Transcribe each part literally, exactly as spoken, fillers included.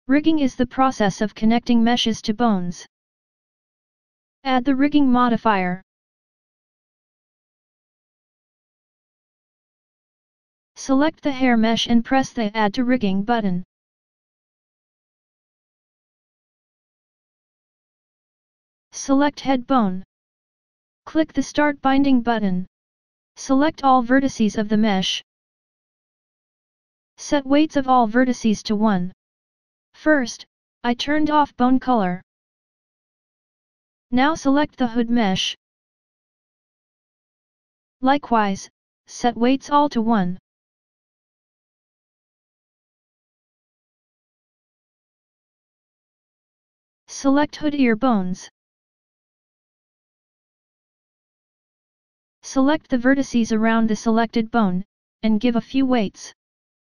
Rigging is the process of connecting meshes to bones. Add the rigging modifier. Select the hair mesh and press the Add to Rigging button. Select head bone. Click the Start Binding button. Select all vertices of the mesh. Set weights of all vertices to one. First, I turned off bone color. Now select the hood mesh. Likewise, set weights all to one. Select hood ear bones. Select the vertices around the selected bone, and give a few weights.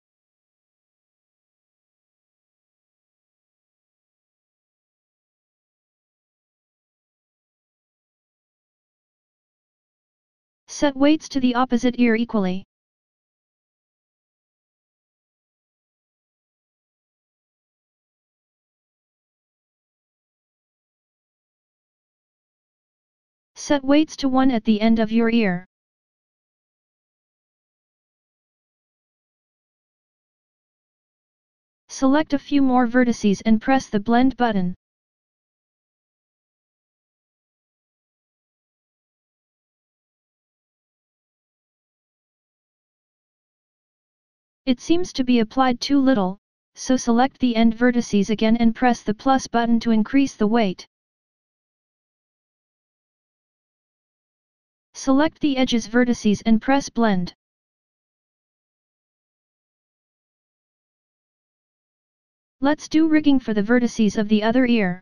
Set weights to the opposite ear equally. Set weights to one at the end of your ear. Select a few more vertices and press the Blend button. It seems to be applied too little, so select the end vertices again and press the plus button to increase the weight. Select the edges vertices and press Blend. Let's do rigging for the vertices of the other ear.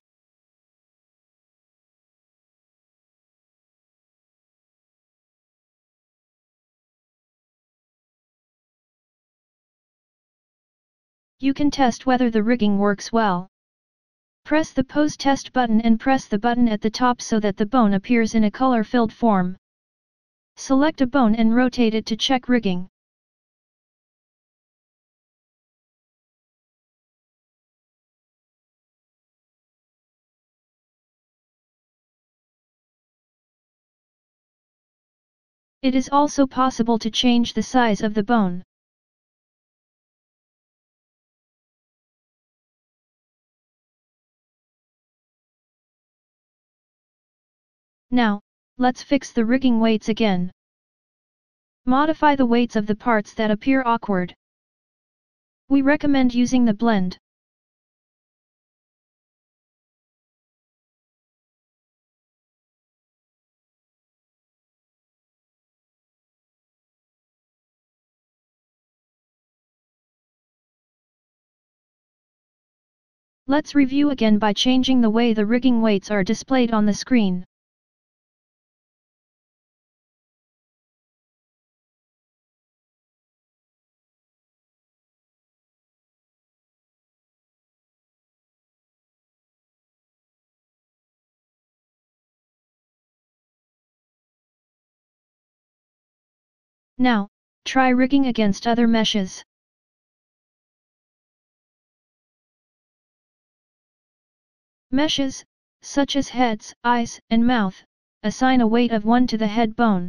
You can test whether the rigging works well. Press the Pose Test button and press the button at the top so that the bone appears in a color-filled form. Select a bone and rotate it to check rigging. It is also possible to change the size of the bone. Now, let's fix the rigging weights again. Modify the weights of the parts that appear awkward. We recommend using the blend. Let's review again by changing the way the rigging weights are displayed on the screen. Now, try rigging against other meshes. Meshes, such as heads, eyes, and mouth, assign a weight of one to the head bone.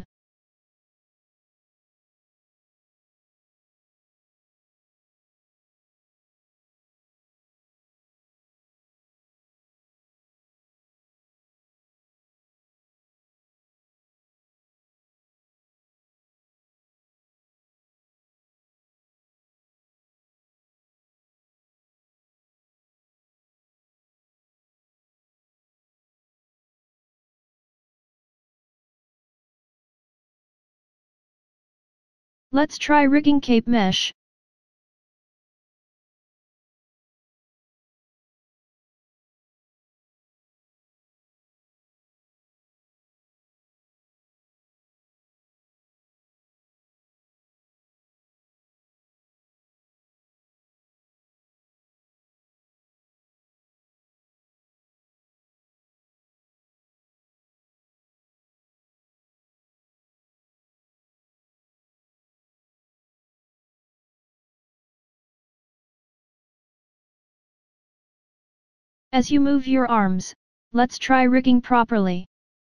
Let's try rigging cape mesh. As you move your arms, let's try rigging properly.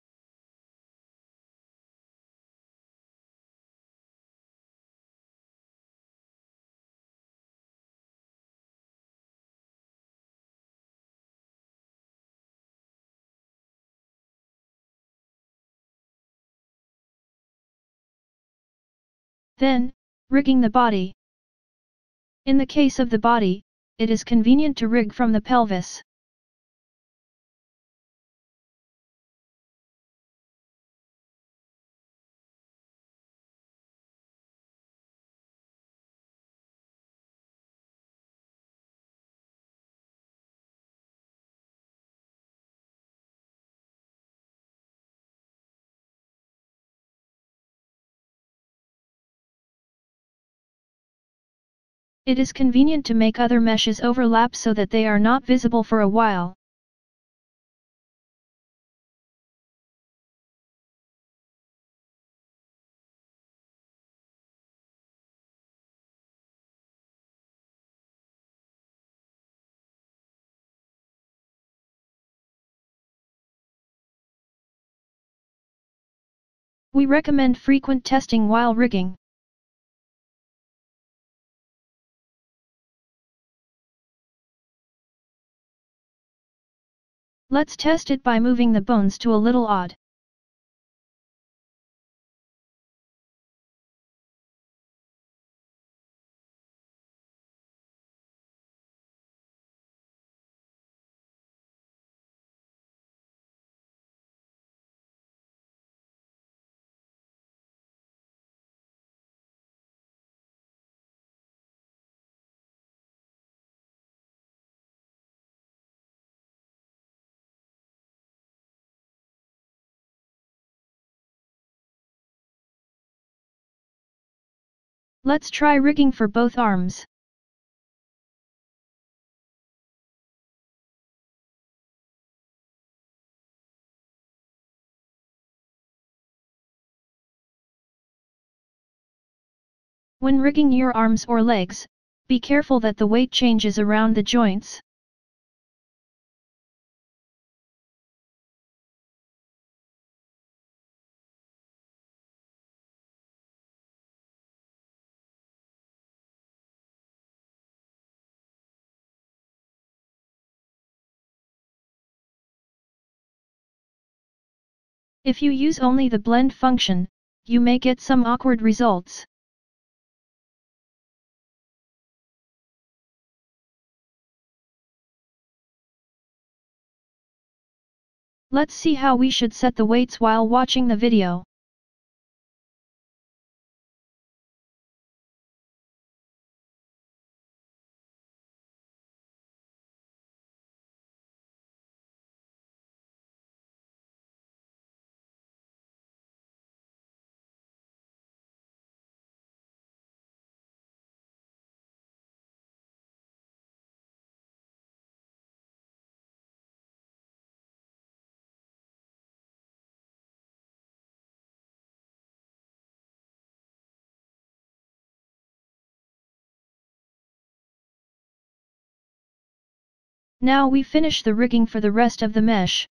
Then, rigging the body. In the case of the body, it is convenient to rig from the pelvis. It is convenient to make other meshes overlap so that they are not visible for a while. We recommend frequent testing while rigging. Let's test it by moving the bones to a little odd. Let's try rigging for both arms. When rigging your arms or legs, be careful that the weight changes around the joints. If you use only the blend function, you may get some awkward results. Let's see how we should set the weights while watching the video. Now we finish the rigging for the rest of the mesh.